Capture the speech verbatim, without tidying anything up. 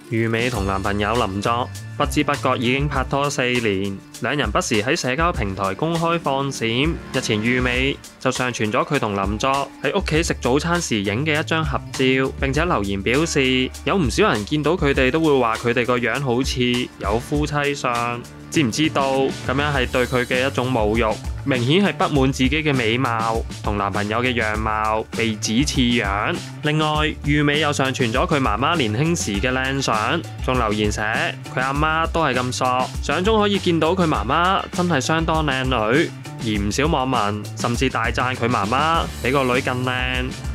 裕美同男朋友林作不知不覺已經拍拖四年，兩人不時喺社交平台公開放閃。日前裕美就上傳咗佢同林作喺屋企食早餐時影嘅一張合照，並且留言表示有唔少人見到佢哋都會話佢哋個樣好似有夫妻相。知唔知道咁樣係對佢嘅一種侮辱？明顯係不滿自己嘅美貌同男朋友嘅樣貌被指似樣。另外，裕美又上傳咗佢媽媽年輕時嘅靚相，仲留言寫佢阿媽都係咁索，相中可以見到佢媽媽真係相當靚女。而唔少網民甚至大讚佢媽媽比個女更靚。